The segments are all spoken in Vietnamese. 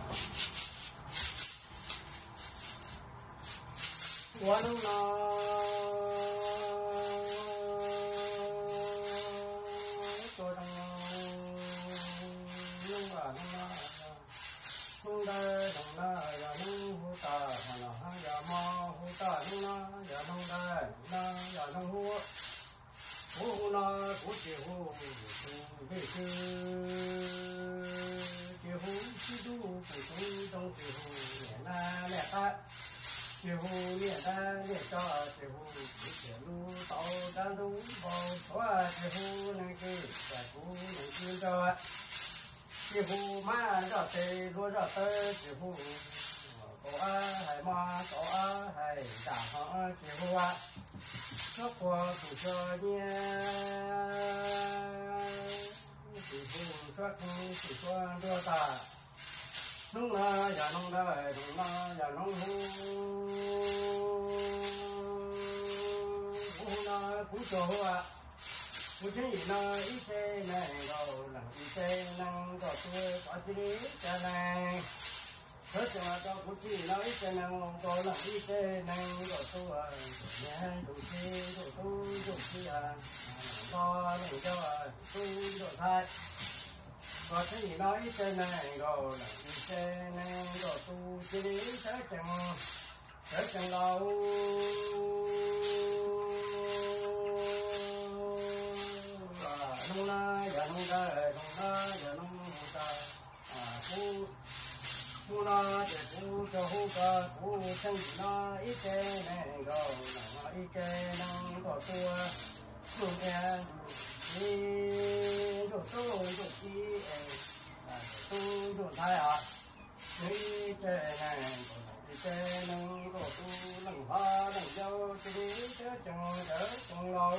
我能拿。chiều liền ta liền cho chiều chiều lu tàu ta lu bầu xóa chiều này cứ giải phú này cứ cho chiều má cho tê lúa cho tê chiều có hay mà có hay cả họ chiều nó qua phụ cho nhé chiều xuất chiều xuất đưa ta nông na ya nông đại nông na ya nông hu na cú cho à cú chỉ na ít thế này đâu là ít thế năng có tuổi có chỉ cho này hết rồi cho cú chỉ na ít thế năng có là ít thế năng có tuổi nhé đủ chi đủ chi à có để cho tu đủ thay có cái gì nói trên này rồi là trên này rồi tu chỉ đi tới chừng lâu nông na giờ nông đời nông na giờ nông ta cu na để cu cho hu ca cu chân na ít trên này rồi là ít trên năng có tua luôn nghe đi rồi tôi rồi chi tu đồ thay à đi chơi này đi chơi nâng cổ tu nâng hoa nâng dâu đi chơi chừng lâu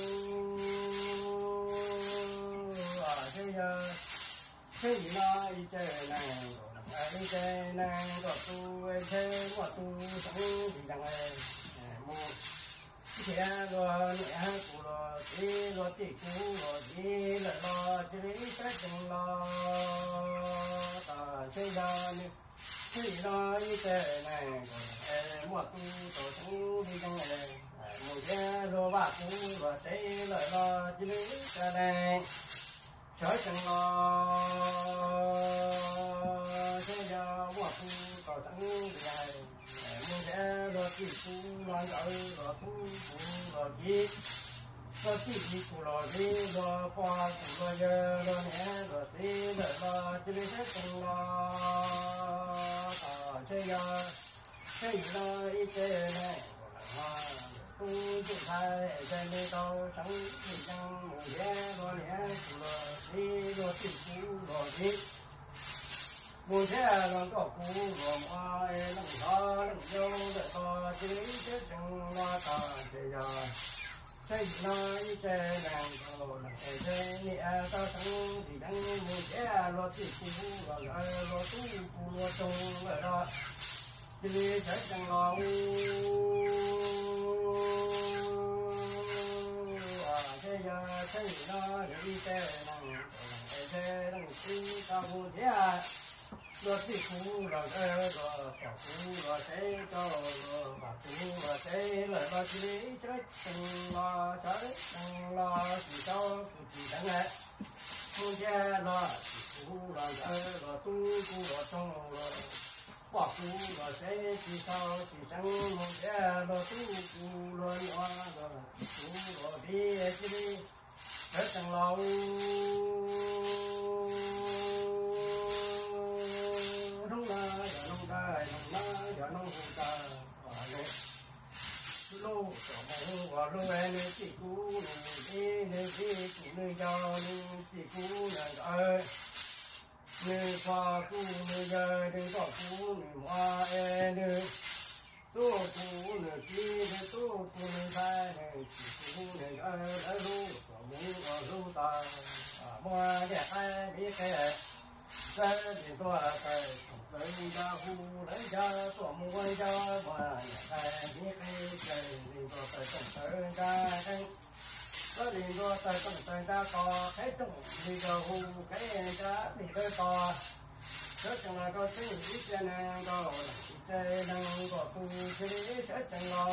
à bây giờ thế gì nó đi chơi này đi chơi này cổ tu chơi cổ tu sống thì chẳng ai mua thế rồi nhẹ cụ rồi đi rồi tỷ cụ rồi đi lại lo đi chơi chừng lâu chơi ra như chơi ra như thế này mua tu tổ tu đi trong này mua xe rồi bạc tu và chơi lại lo chỉ lấy cái này chơi chẳng lo chơi ra mua tu tổ tu đi này mua xe rồi chỉ tu loan rồi tu rồi chỉ có chỉ cụ rồi đi rồi qua cụ rồi giờ rồi nhé rồi đi rồi lo chỉ biết hết từng lo chơi giờ chơi lo ít chơi này tu chụp thay chơi đi đâu sống thì chẳng mù ghé rồi nhé cụ rồi đi rồi chỉ cụ rồi đi mùa xe rồi có cụ rồi mà nâng to nâng vô đợi to chỉ biết hết từng lo chơi giờ chơi nói chơi nàng cầu là chơi nhẹ ta sống thì đang mùi trẻ lo thì cú rồi lo tu cú lo trông ở đó chơi chơi chẳng lo chơi giờ chơi nó đi chơi nàng chơi đang đi ta mùi trẻ lo thì cú rồi kẹo cú rồi chơi to bà cú rồi chơi lời ba chỉ chơi từng lo chỉ cho chỉ đắng này cô cha lo chỉ cú rồi tu cú rồi trong rồi bà cú rồi chơi chỉ cho chỉ chẳng cô cha lo tu cú rồi lo rồi cú rồi đi chỉ chơi từng lo lô và lô em chỉ cú này chỉ cú này cho chỉ cú này này qua cú này giờ đừng có cú này hoa em tu cú này chỉ tu cú này thay này chỉ cú này lô và lô ta mua để thay biết cái cái gì tôi cái lấy ra hu lấy ra tôi mua ra mà cái biết cái gì tôi phải trồng ra cái gì tôi phải trồng ra có cái trồng gì ra hu cái ra thì cái to rất là là có thế ít cho nên có thế năng có tu thế sẽ chẳng lâu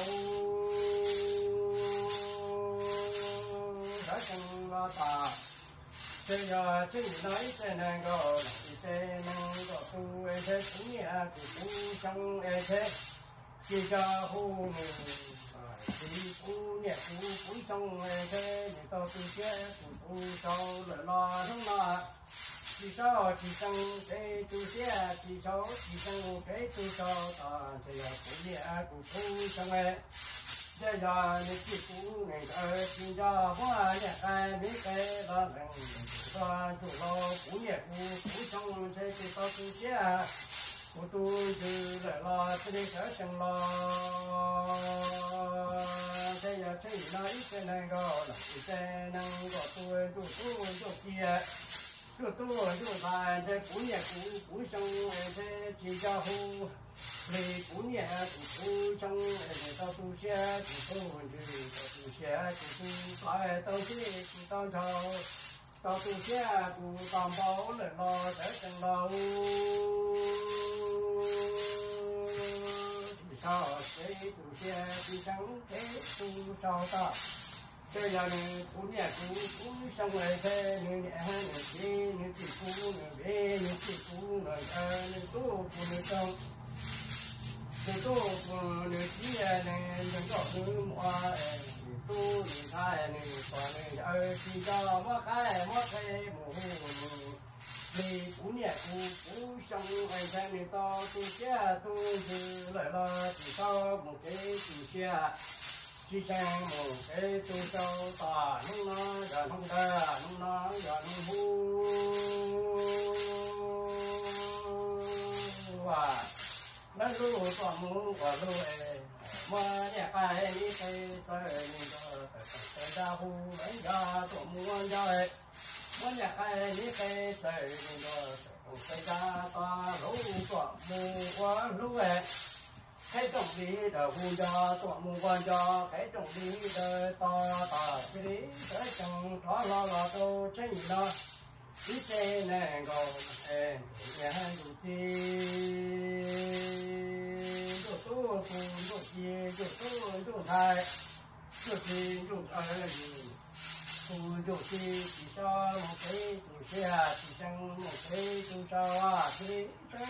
sẽ chẳng lo ta thế giờ chứ nói thế năng có thế năng có tu thế cũng như cũng trong thế chỉ cho hu người thì cũng nhẹ cũng trong thế những tao tu chết cũng sau lời lo đúng lo chỉ cho chỉ trong cái tu chết chỉ cho chỉ trong cái tu cho ta thì là cũng nhẹ cũng trong bây giờ những cái cũng này chỉ cho quá nhẹ cái biết cái đó là cho chủ lo cũng nhẹ cũng trong cái tao tu chết của tôi từ lại lo cho nên sẽ chẳng lo thế giờ thấy nói cái này gọi là cái năng gọi tôi kia tôi bài thế cũng nhẹ cũng trong thế chỉ cho hu vì cũng nhẹ cũng trong để tao tu xe tôi tu xe tôi phải tao chỉ tao thao tao tu xe cũng tao bảo lại lo sẽ chẳng lo sao cái tu xe thì chẳng thế tu sao ta bây giờ này cũng nhẹ cũng xong rồi thế như nhẹ hơn như chỉ cũng như bé như chỉ cũng như tu cũng như trong tu cũng như chỉ này đừng có cứ mua tu như thay như còn như chỉ cho mất cái mù vì cũng nhẹ cũng xong rồi thế này to tu xe tu từ lại là chỉ sau một cái tu xe chỉ sang một cái tu sau ta nó giờ không ta nó giờ nó bu và nó lu còn muốn còn lu mà đẹp ai đi cái tới tới ra hu lấy ra tụi muốn ra muốn đẹp ai đi cái tới tới ra ta lu tụi mua quá lu cái trồng đi đời vui cho tụi mua quan cho cái trồng đi đời to cái đi tới chẳng khó lo đâu chơi gì đó đi chơi này còn nhà đủ chi đủ chi đủ thay đủ chi đủ đủ chi chỉ cho một cái đủ xe chỉ sang một cái đủ cho cái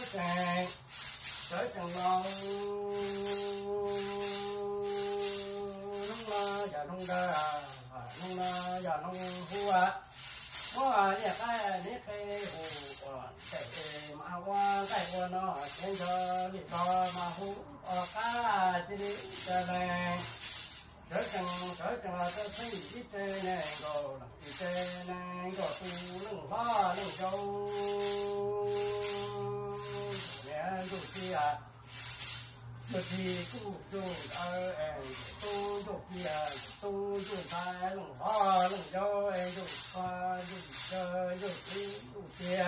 tới chẳng lo nông giờ nông đa nông giờ nông hua hoa nhà cái nếp cái hồ cái mà hoa cái hoa nó trên cho đi cho mà hú cá chỉ đi cho này tới chẳng là cái thấy ít trên này rồi trên này có tu nông hoa nông châu đủ chi đủ chi tu đủ kia tu thay lồng hoa lồng châu đủ hoa đủ chơi đủ kia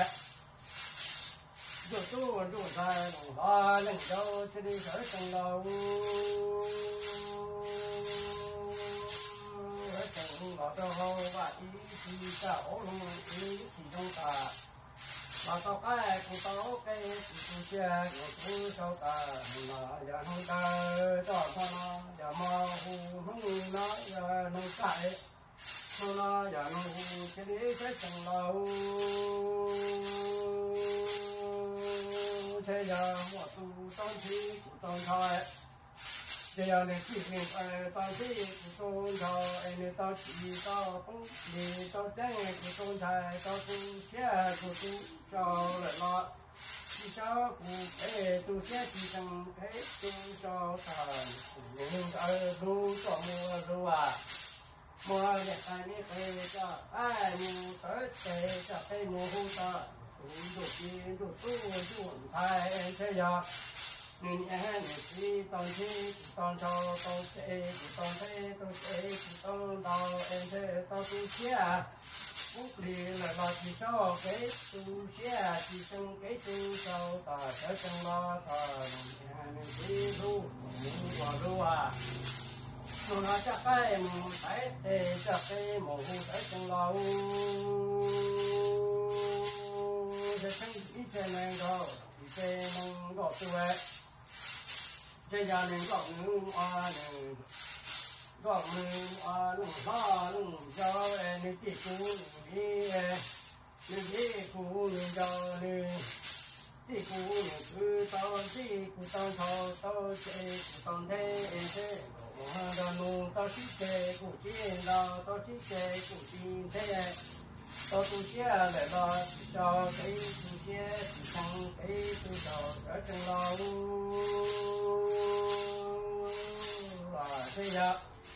đủ thay lồng hoa lồng châu cho đi tới trong đầu ở trong ngõ đâu và ý cả ổ luôn ý chỉ trong cả mà tao cái cũng tao cái cũng chia cũng tao cả mà giờ không ta cho nó giờ mà không nó giờ nó cãi nó giờ nó cái đi cái chẳng lâu thế giờ một tu tao chi cũng tao thôi giờ này chỉ mình tao chi cũng tao thôi anh tao chỉ tao cũng đi tao chơi cũng tao thay tao cũng chia cũng cho lại lo chỉ cho cũng cái tu chết chỉ trong cái tu cho thằng những du cho mua mua để anh ấy về cho ai mua tới để cho cái mua hú ta đủ tiền đủ tu thay em thế giờ nên em chỉ toàn cho tao sẽ tao đào em thế tao tu chết cũng liền là chỉ cho cái tu xe chỉ trong cái tu cho ta ở trong đó ta mình đi lu vào lu nó chắc cái một cái để chắc cái một cái trong đó để xem ít trên này đâu chế nâng gọt tuệ chế gia nâng gọt nâng hoa nâng gọt nâng hoa nâng hoa nâng cho nâng chị cú nâng đi cú nâng cho nâng chị cú nâng cứ tao chị cú tao thọ tao chế cú tao thế thế đàn nô tao chỉ chế cú chế đào tao chỉ chế cú chín thế tao tu chế lại lo cho cái tu chế sang cái tu cho ở trong lo và thế giờ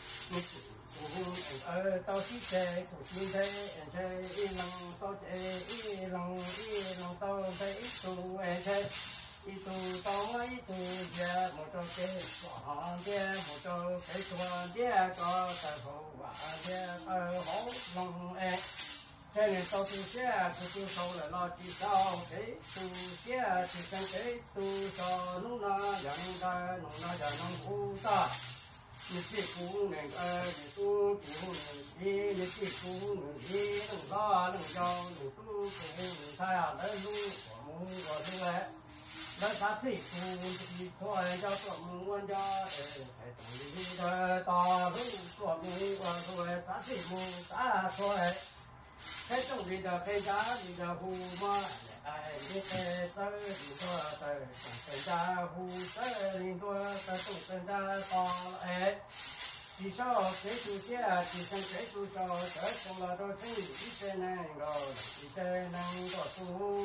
ở tao chỉ chế cú chín thế chế lăng tao chế lăng tao thấy tu thế itu tao ấy tu giờ một trong cái họ kia một trong cái chùa kia có tài phụ và kia tao hổ lòng cho nên tao tu kia tu sâu là lo chỉ sao cái tu kia chỉ sang cái tu cho nó dẫn ra nó dẫn nó hú ta những cái cú này những tu cú này những cái cú này nó cho những tu cái thay lấy lu của mu của tu ấy đó sát thị thì thôi cho tụi muốn cho phải tụi đi to lúc của mu của tôi sát thị mu cả thôi cái trong gì đó cái giá gì đó hu mà ai biết cái tới thì tôi tới cái giá hu tới thì tôi tới tụi ra to ấy chỉ sau cái chú kia chỉ sang cái chú cho tới trong là tôi thấy ít cái này rồi ít cái này rồi tu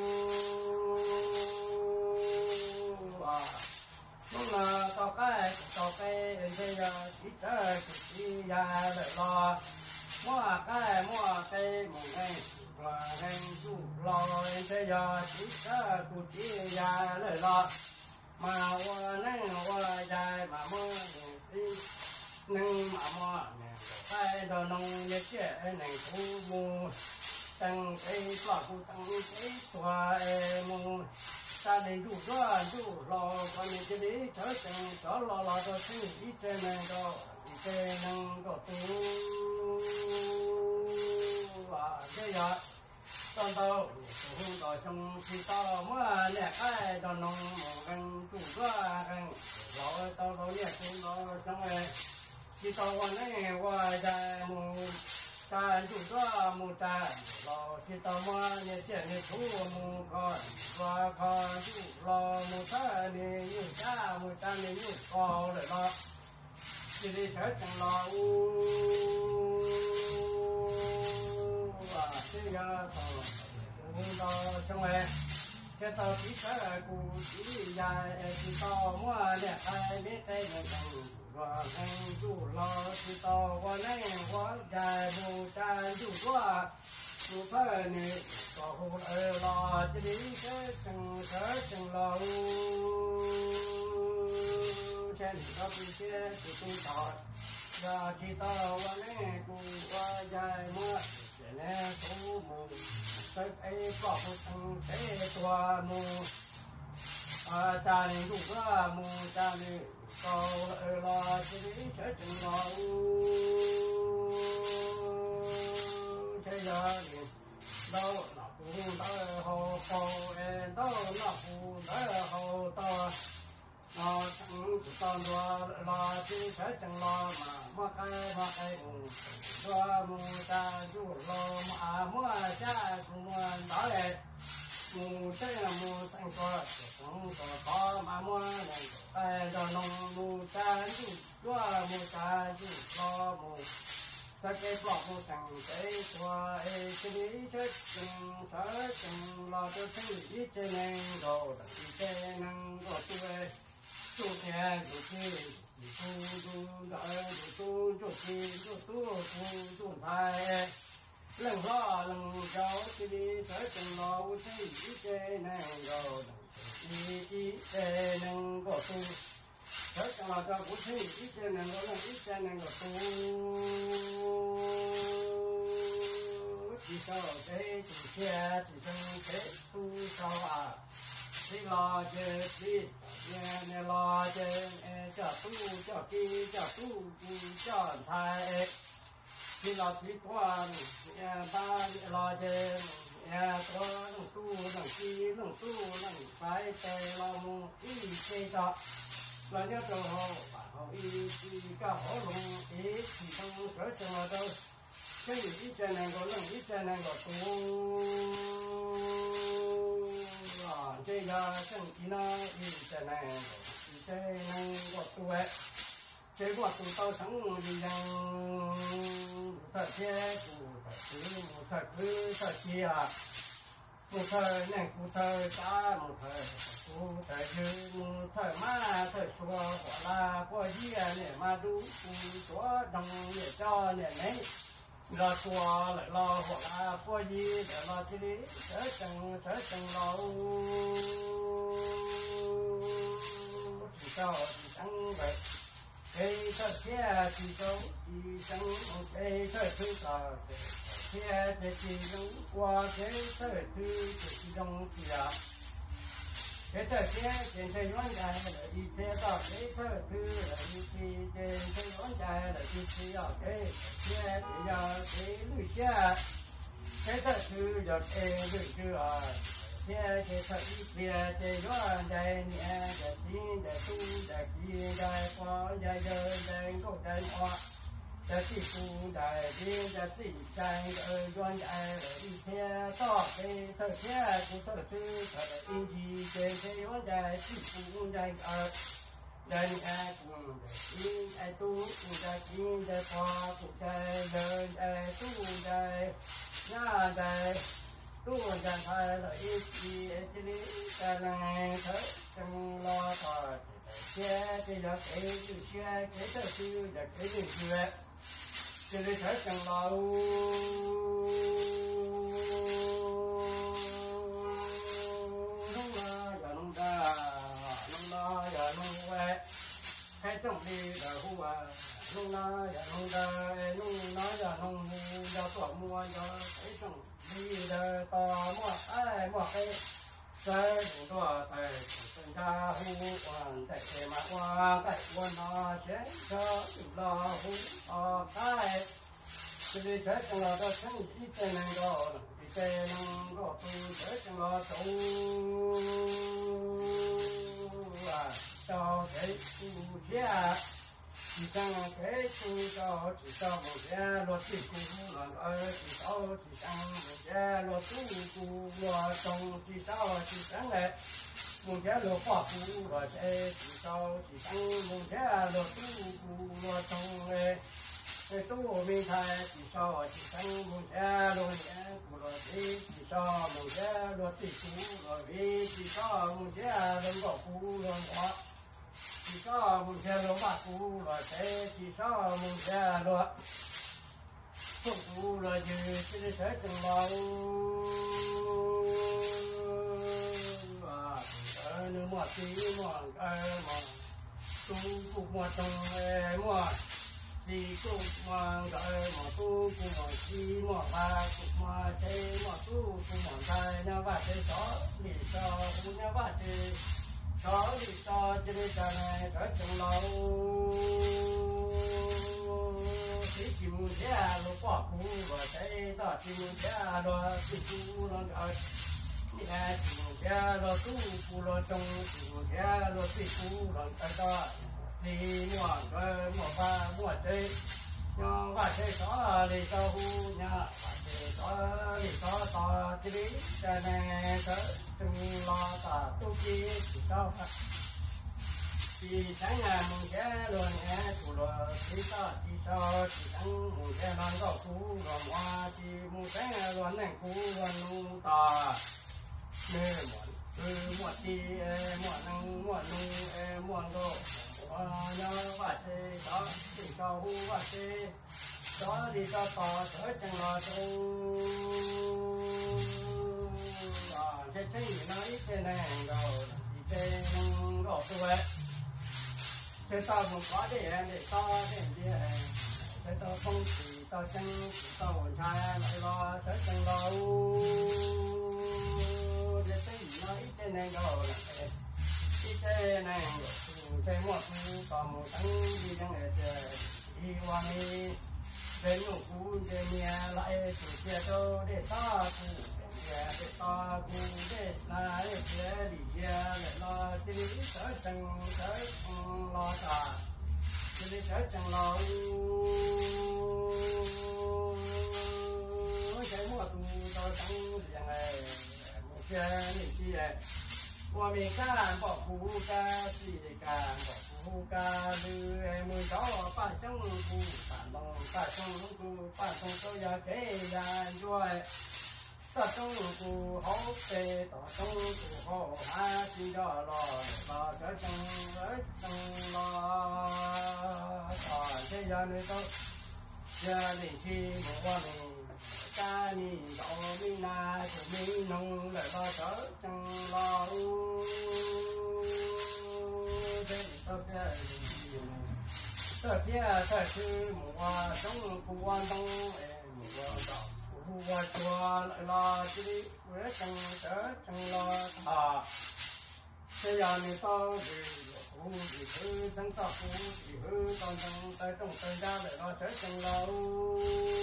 nhưng mà tao cái bây giờ chỉ chơi chỉ ra để lo mua cái một ngày và ngày chủ lo bây giờ chỉ chơi chỉ ra để lo mà qua dài mà mua đi nâng mà mua cái đồ nông nghiệp này thu mua tăng cái quả thu tăng cái quả mua ta đầy đủ lo còn những cái đấy trở lo cho thấy ít trên này đó ít trên năng đó tu và bây giờ con tao cũng đòi trong khi tao mà nè cái đòn nông gần chủ gần rồi tao nói nè cũng nó trong này khi tao qua này qua dài một ta chủ một ta lo khi tao mà nè chuyện nè thu một con và con chủ lo một ta nè như cha một ta nè như con để lo chỉ để chơi chẳng lo và bây giờ tao trong này cái tao chỉ chơi cụ chỉ dài chỉ tao mà nè ai biết đây là và anh chủ lo chỉ tao qua này qua dài một trái chủ qua chủ phải nè có hồn lo chỉ đi chơi chẳng lo trên đó đi chơi thì tôi tao và chỉ tao qua này cụ qua dài mưa để nè số một cái có một thằng cái toa mu cha này đủ ra mu cha này có lo chỉ chơi chừng lo chơi giờ thì đâu là phụ đâu hồ đâu là phụ đâu hồ to nó chẳng còn lo chỉ chơi chừng lo mà cái lo mu cha chú lo mà mua cha cũng đó là mu chơi là mu thành cũng có mà mua này cái đồ nông mu cha chú lo mu cha chú lo mu cái bỏ mu thành cái qua cái đi chơi chừng lo cho thấy ít chơi nên đồ chơi năng đồ tu nhà tu thái lần cháu chỉ đi tới từng lo thấy cái này rồi đi cái năng có tu tới từng lo cho cũng thấy cái này rồi cái này có tu chỉ sau cái chỉ xe chỉ trong cái tu sau chỉ lo chơi đi nè lo chơi cho tu cho kia cho tu cho thái chỉ lo chỉ quan ba lo chơi nhà có lòng tu lòng chi lòng tu lòng phải tè lòng ý tê đó là nhớ đồ họ ý cả họ lòng ý thì không sở trường đâu cái gì ít chân này có lòng ít chân này có tu chơi ra chân chỉ nó ít chân này chơi năng có tu ấy chơi qua tu tao sống đi rằng thật thế một thật cứ thật chia một thời này một thời ta một thời dư một thời má thời xua quả là qua gì này mà đủ chúa đồng để cho này đấy lo chùa lại lo hoặc là qua gì để lo chỉ đi trở chẳng lo chỉ cho chỉ chẳng vậy cái thật thế chỉ cho chỉ chẳng cái thật thứ cả thế chỉ giống qua cái thật thứ chỉ giống chỉ là cái thật thế trên thế giới này là đi thế đó cái thật thứ là đi trên thế giới này là đi thế đó cái thế thì là cái lưỡi xe cái thật thứ là cái lưỡi chưa thế thật thế thế giới này nhẹ để tin để tu để kia để qua để giờ để có để qua để chỉ tu để tin để chỉ để duyên để đi thế đó cái thật thế cũng thật thứ thật in gì cái thế giới này chỉ tu để để cũng để tu để tin để qua cũng để tu để nhà để tu để thay là ít gì chỉ cái này thôi trong lo thôi cái giờ cái thật sự là cái gì vậy cái này thấy trong lo cái trong đi là hùa nung nó giờ nung đây nung nó giờ nung giờ tổ mua giờ cái trong đi là to mua cái cái đồ thầy sinh ra hù quan thầy mà qua cái quan nó sẽ cho lo hù cái đi chết trong lo đó sinh chỉ tên này đó thì tên đó tu chết trong lo tu cho cái tu chết chỉ sang cái tu chỉ cho một cái luật chỉ cũng là chỉ sang một cái luật tu luật trong chỉ sang này một cái luật khoa tu rồi sẽ chỉ sang một cái luật tu luật trong này cái tu mình thay chỉ sang một cái luật của luật chỉ một cái luật chỉ rồi chỉ một cái luật của luật chỉ có một cái lúa bạc cũ rồi sẽ chỉ có một cái lúa thuốc cũ rồi chứ sẽ từng lâu và nếu mà tí mà tu cũng mà trong mà thì cũng mà tu cũng mà chi mà ba cũng mà chơi mà tu cũng mà thay nhau và chơi chó để cho cũng nhau và chơi có đi to cho nên này trở trong lâu thì chịu giá lúa quả cũ và thấy đó chịu giá lúa tu nó rồi nhà chịu giá lúa tu cũ lúa trong chịu giá lúa cũ lúa tại đó thì mua chơi nhưng mà chơi đó đi cho hu nhà đi đó to chỉ biết cái này tới từng lo ta tu chi chỉ cho thì sáng ngày mùng cái luôn nghe chủ lo chỉ cho chỉ sáng mùng cái non có cú rồi hoa thì mùng cái luôn này cú luôn nu ta nè muộn thì muộn đồ nhớ và chơi đó chỉ cho hu và chơi đó đi cho to tới chẳng lo tu chơi nó ít cái này rồi thì chơi đồ tu ấy chơi to cũng có để to để chơi to không chỉ to chân to hồn trai lại lo tới chẳng lo để chơi nó ít cái này rồi ít cái này chơi một còn một tháng đi chẳng để đi qua đi đến ngủ cũ để nhà lại chủ kia đâu để ta để ta cu để lại để đi để lo chỉ sợ chẳng lo ta chỉ sợ chẳng lo cái mua tu cho chẳng liền này một cái này kia 我们干保护干是干保护干的，每到半生路半东半生路半东都要给人追，大生路好背，大生路好还听着了这生了，这样的都家里去我们。家里老米那就米农来到这正老，这边才是我中不完东哎，我到我说来了这里我正了他，这样的道理。不的去等到不的去当中在中在家来了这正老。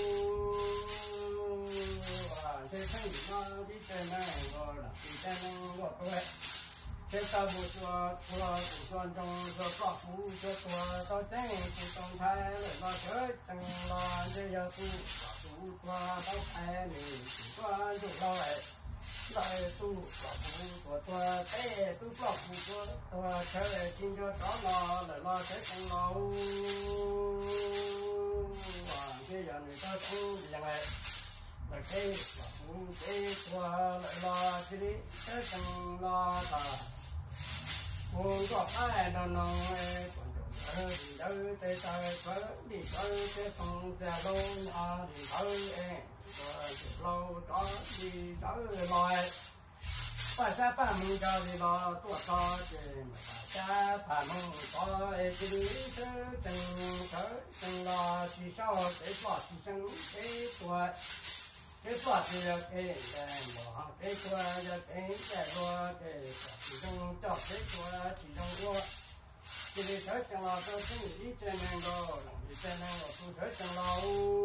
这生嘛，这真难过了，这真难过对。这大不说，除了不说中说说不说说到真不动态了，那这成了这要不说到开你说就来不说多，哎都说不说多，这今就找了了这成了，这样的到成样哎。来给不给过来了，这里这正了他，我说爱的能哎，关注里头在在里头在东在路啊里头哎，我路找里头来，半山半门找里了多少的，大家半门找哎这里是正了，至少得说提升得多。cái quả thì cái đèn bỏ cái quả là cái đèn qua cái chỉ trong chọc cái quả chỉ trong qua cái này thấy chẳng là tôi sẽ nghĩ trên này rồi làm trên này rồi tôi thấy chẳng là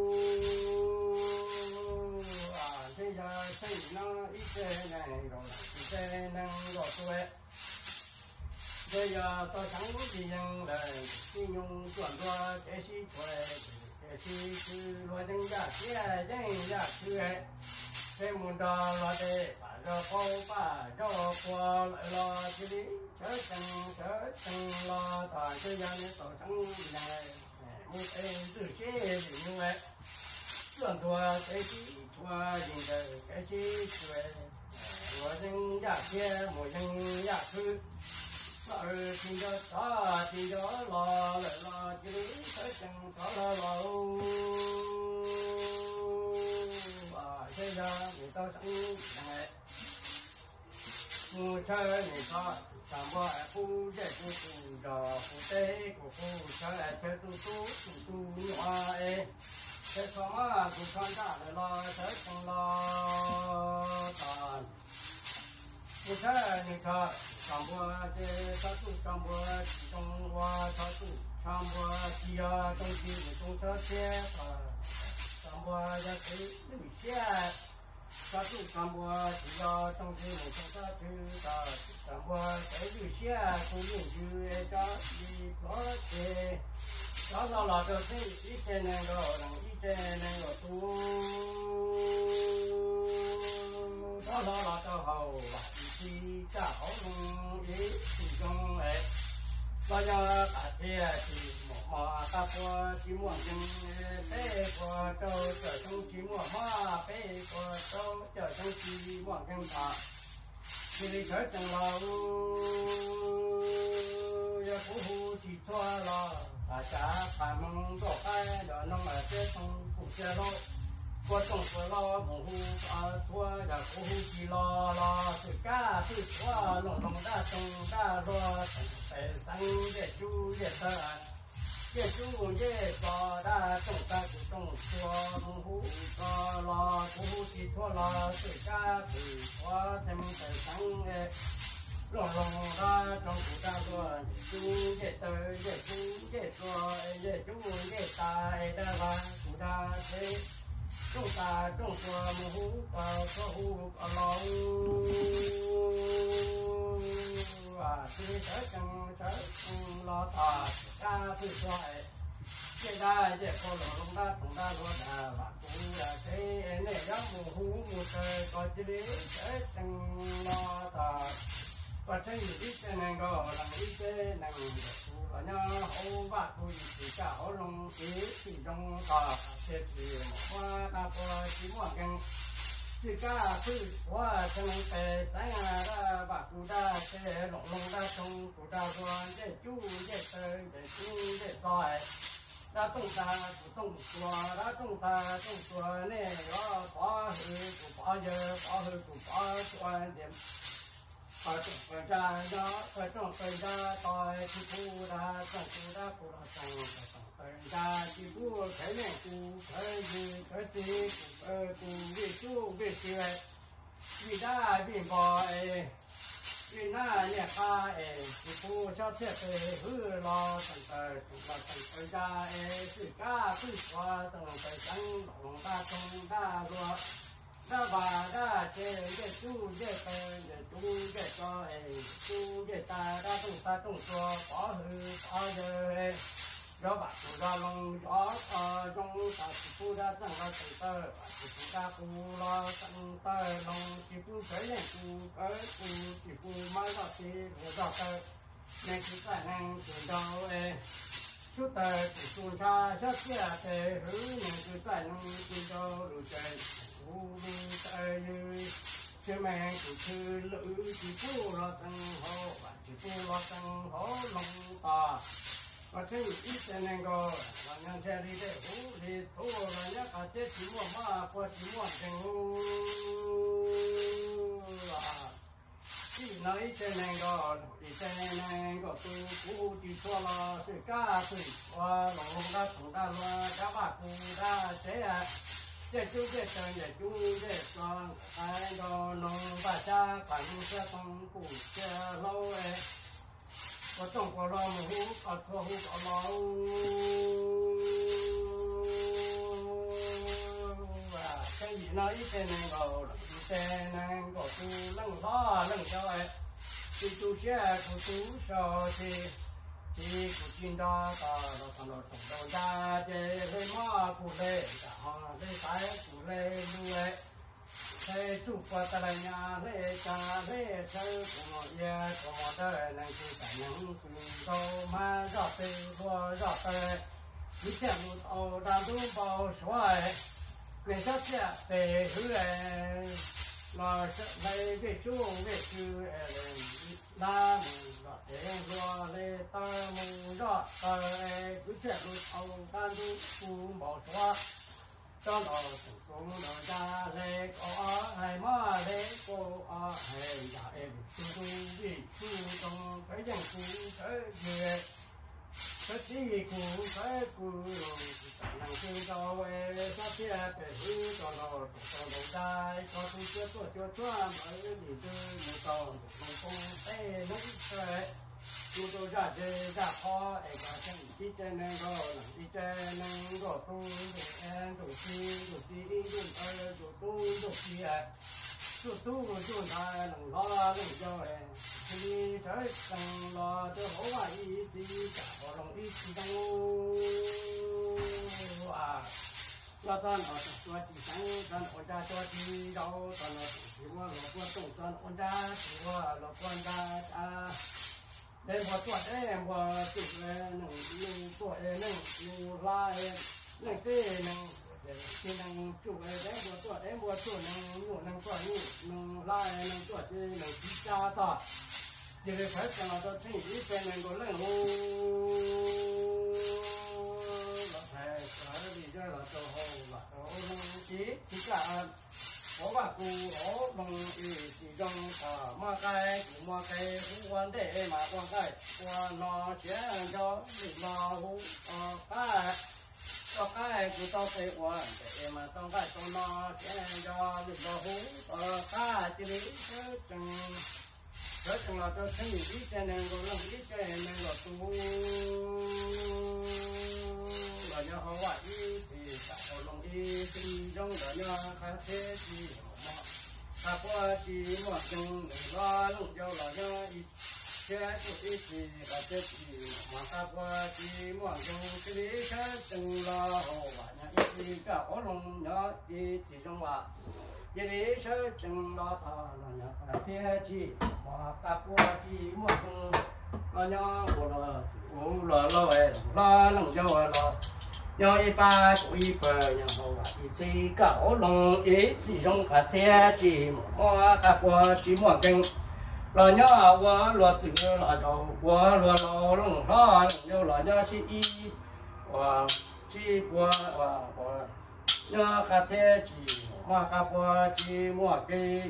bây giờ thấy nó ít trên này rồi trên này rồi tôi bây giờ tôi chẳng có gì nhưng là cái nhung chuyển qua cái gì thì loài dân gia chứ cái muốn đó là để bà cho cô bà cho qua lại lo chứ đi chớ chẳng lo thà chứ gia nên tổ chẳng này một cái từ chế thì như vậy lần thua cái gì thua gì cái gì loài dân gia kia một dân gia chứ thì đó lo lại lo chứ tới chẳng có lo và thế ra người ta sẵn này mua chơi người ta làm qua phu để phu trò phu tê của phu chơi chơi tu hoa ấy thế xong á cũng con ta lại lo tới chẳng lo toàn phu chơi người ta trong bữa chế sát tu trong bữa trong hoa sát tu trong bữa chia trong chi trong sát chế trong bữa ra cái nữ chế sát tu trong bữa chia trong chi trong sát thứ ta trong bữa cái nữ chế cũng như cho đi có chế đó là được cái ít trên này rồi là ít trên này rồi tu đó là cho hầu thì cháu ý thì trong ấy bao giờ cả thế thì mà ta qua chỉ muốn chừng bé qua châu trở trong chỉ muốn hoa bé qua châu trở trong chỉ muốn chừng ta thì đi trở trong lâu giờ phù chỉ cho là ta trả phàm có cái đó nó mà sẽ không phụ trợ đâu qua trong qua lo hùng qua nhà hùng chỉ lo tự cả tự qua lòng ta trong ta lo phải sang để chú để ta để chú để cho ta trong ta trong qua hùng lo hùng chỉ qua lo tự cả tự qua thêm phải sang để lòng ta trong ta lo chú để tới để chú để cho để chú để ta ta và chúng ta thế trung ta trung qua mù hú ta có hú ở lâu thì sẽ chẳng lo ta ra từ xoài cái đai để con lồng đá thùng đá lo đà và cũng là cái này giống mù hú mù trời có chỉ để sẽ chẳng lo ta và trên ít cái này có làm ít cái này và nhớ hậu bát vui thì cả hậu long ý thì trong ta sẽ chỉ một hoa ta qua chỉ một cái chỉ cả thứ hoa trong cái sáng ra bát cụ đa sẽ lồng đá trong cụ đa quan để chú để tới để chú để soi đã tung ta tung xóa đã tung ta tung xóa này nó bỏ hư của bỏ giờ bỏ hư của bỏ xóa điểm phải trồng ra đó phải trồng ra tôi thì cô đã trồng ra cô đã trồng ra thì cô thấy này cô thấy gì cô biết chú biết gì vậy vì đã vì bỏ vì na nhà ta thì cô cho thiết về hư lo trồng ra thì cả cứ qua trồng trắng lòng ta trồng ra rồi đã bà đã chơi để chú để chú để cho chú để ta đã tung cho có hư có giờ đó bà chú ra lòng gió trong ta chú đã chẳng có thành tơ chú đã chú lo thành tơ lòng chỉ chú thấy này chú chỉ chú mới là chỉ rồi tơ nên chú phải năng chú đâu chút tờ chú cha rất là thế hư nên chú phải năng chú đâu đủ chơi chứ mẹ của sư lữ chỉ chú lo tăng hô và chỉ chú lo tăng hô lòng ta và thế ít cái này có và nhân xe đi để hú thì thua là nhá cả chết chỉ mua mà qua chỉ mua thành hú chỉ nói cái này có thì cái này có tu cũ chỉ cho là sự ca sự và lòng đã thủng ta là các bạn cũng đã thế để chú để chơi để chú để con ai đó nông bà cha phải sẽ không cụ cha lâu có trong có lo mà hú có thua hú có lâu và cái gì nói cái này vào cái này có chú lăng gió lăng cho thì chú sẽ của chú cho thì chỉ của chính đó ta nó còn nó trồng đầu ra để lấy mỏ của lê cả họ lấy trái của lê nuôi thế chụp qua ta là nhà lê cha lê chơi của nó ye của nó đời này thì cả những cùng đâu mà rõ tê qua rõ tê đi xem một ô đàn đúng bao xoay người ta sẽ tê hứa là lấy về chú về chú là để lo để ta mù đó ta cứ chạy luôn ông ta luôn phun bỏ xóa cho nó cũng nó ra để có hay mà để cô hay là em chú vì chú trong cái dân chú cái gì cái gì cũng cái cũng làm cho đâu sắp xếp để hư cho nó ra cho tôi chưa mới gì tôi một còn không thế lúc tôi ra chơi ra khó cả chân đi chơi nên có làm đi chơi nên có tôi em tôi tôi ta làm lo làm cho thì thấy rằng lo tôi hỗ trợ thì cả họ lòng ít thì đâu lo ta nó cho chỉ sáng ta nó ra cho thì đâu ta nó chỉ qua lo quan trọng ta nó ra chỉ qua lo quan ra để mà tuổi em mà chụp nâng tuổi nâng lại nâng tê nâng thì nâng chụp đấy mà tuổi nâng tuổi nâng lại nâng tuổi thì nâng chỉ cha ta chỉ để phải cho nó thấy ít cái nâng có lên hô là phải đi ra là cho hồ chỉ cả có bà cụ có bằng chỉ trong mà cái quan để mà quan cái quan nó chế cho bị nó cho cái cụ tao cái quan để mà tao cái cho nó chế cho bị nó cái chỉ để chừng là tôi thấy ít trên này rồi làm ít trên này là tu là nhớ họ vậy thì cả họ lòng đi đi trong đó nhà khá thế chỉ mà khá qua chỉ mà trong lo lúc châu là nhà ít thế tụi ít thì là chết chỉ mà khá qua chỉ mà trong cái lý khác từng lo hồ và nhà ít thì cả ở lòng nhà ít chỉ trong mà cái lý khác từng lo thà là nhà khá thế chỉ mà khá qua chỉ mà trong lo nhà của là lo lòng châu là nhớ y ba của y bờ nhà hậu y chỉ cả ở lòng ý thì trong cả xe chỉ mua cả qua chỉ mua kinh là nhớ qua lo tự là cho qua lo lòng lo nhớ là nhớ chỉ y và chỉ qua và nhớ cả xe chỉ mua cả qua chỉ mua kinh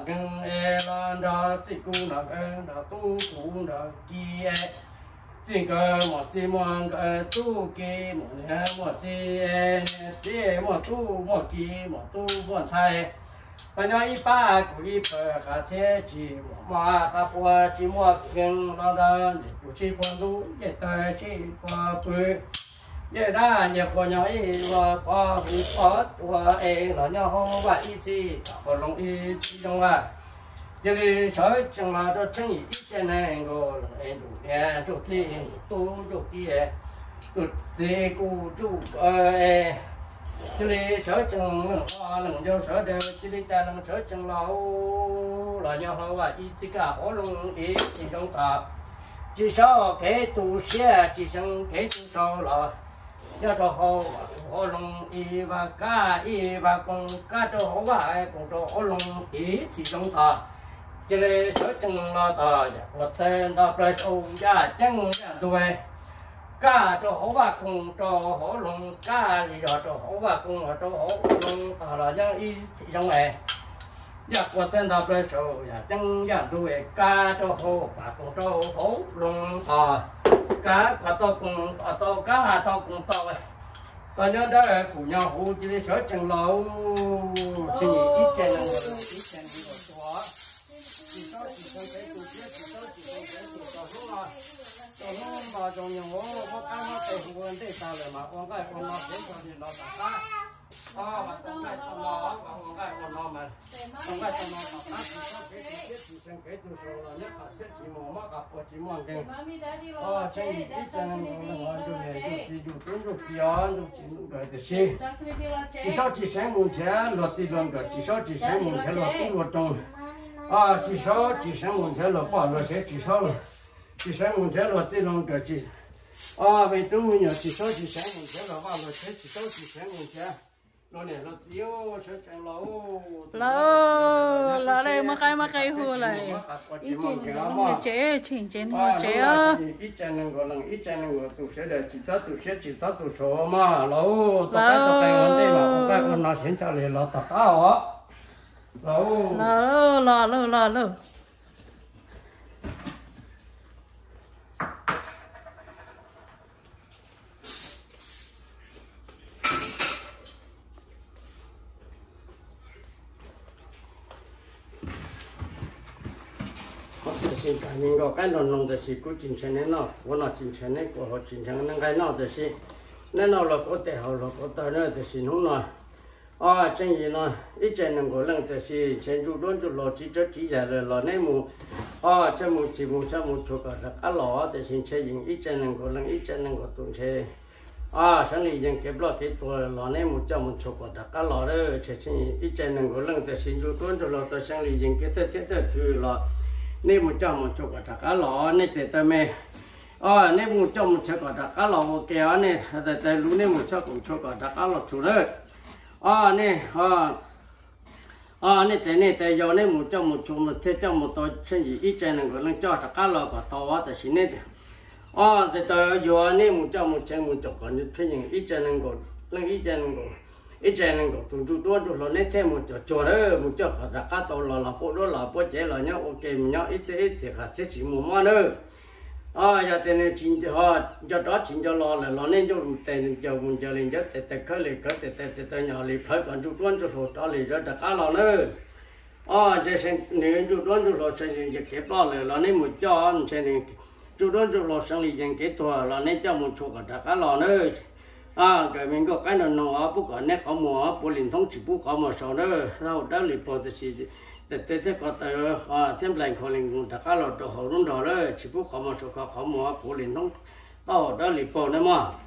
là đó chỉ cũng là tu cũng là kia这个么子么个都给么呢么子这么都么给么都么菜，反正一把股一百还车子嘛，他不只么平老的，不是光都也得去光不，也那也过年一我光不我老娘好话一起，好容易其中啊。这里小正嘛，这生意一天呢，我做地都做地做这个做这里小正能就小的，这里在能小正老娘好啊，一起干活容易其中大，至少给读写，至少给读少了。要做好好容易话干，一话工干做好话，工作好容易其中大。这里小正老大，我听到不欧呀正呀对，家做好话工做好弄，家里要做好话工做好弄，到了样一其中哎，呀我听到不欧呀正呀对，家做好话工做好弄啊，家快到工快到家到工到哎，大家都是姑娘好，这里小正老，今年一件能一件比我多。mà trong nhiều có cá nó từ nguồn để sao lại mà con cái con nó đến cho thì nó cả cá mà con cái con nó con cái con nó mà con cái con nó cả cá thì có cái thì xem cái từ số là nhất là sẽ chỉ một mắc gặp của chỉ một cái trên ít chân nó cho này chỉ dùng tiếng dùng tiếng dùng chỉ người để xem chỉ sau chỉ xem một chế luật chỉ luôn cái chỉ sau chỉ xem một chế luật cũng luật trong chỉ sau chỉ xem một chế luật bỏ luật sẽ chỉ sau rồi chỉ sáng muốn chơi luật tiền cái gì, về tôi nhiều chỉ số chỉ sáng muốn chơi là bao luật chỉ số chỉ sáng muốn chơi, nó này luật tiêu chơi chẳng lâu đây mà cái hùa lại, ít chỉnh mà chế á, ít chân người tụ sẽ để chỉ tao tụ số mà lâu, tao cái vấn đề mà cái con nó sẽ cho lại là tao cao á, lâu mình có cái nón là chỉ có chính chân nó, của nó chính chân này của họ chính chân nó cái nó là nó là có thể họ là có thể nó là không nói, chân gì nó ít chân nó có lần là chân chủ đốn chủ lò chỉ là lò này mù, chân mù chỉ mù chân mù chụp cả lò là chân gì ít chân nó có lần ít chân nó có tuần chơi, sáng nay dân kẹp lò cái tuổi lò này mù chân mù chụp cả lò đó chân ít chân nó có lần là chân chủ đốn chủ lò là sáng nay dân cái thứ lò nếu một trong một chỗ cả cá lò này thì tôi mê nếu một trong một chỗ cả cá lò kéo này tại lúc nếu một chỗ cả cá lò chủ đấy này này tại giờ nếu một trong một chỗ một thế trong một tôi chân gì ít chân này gọi là cho cá lò cả to tại xin này thì tôi giờ nếu một trong một chân một chỗ còn như thế những ít chân này gọi là ít chân này có tụi chú đua tụi nó nên thêm một chỗ đó một chỗ cả cá tàu là bộ đó là bộ chế là nhá ok nhá ít cả chế chỉ một món nữa giờ tên này chính cho đó chính cho lo nên cho tên cho mình cho lên cho tên khơi lên khơi tên nhỏ lên khơi còn chú đua tụi đó lên cho cá lò nữa giờ xem nếu chú đua tụi nó sẽ những cái bao là nên một chỗ sẽ chú đua tụi nó sang lên những cái thua là nên cho một chỗ cả cá lò nữa cái mình có cái nó bút ở nét có mùa bút liền thông chỉ bút có mùa sau đó sau đó liền bỏ thì thế có tới thêm lại có liền tất cả là đồ hậu luôn đó đấy chỉ bút có mùa sau có mùa bút liền thông đó liền bỏ nữa mà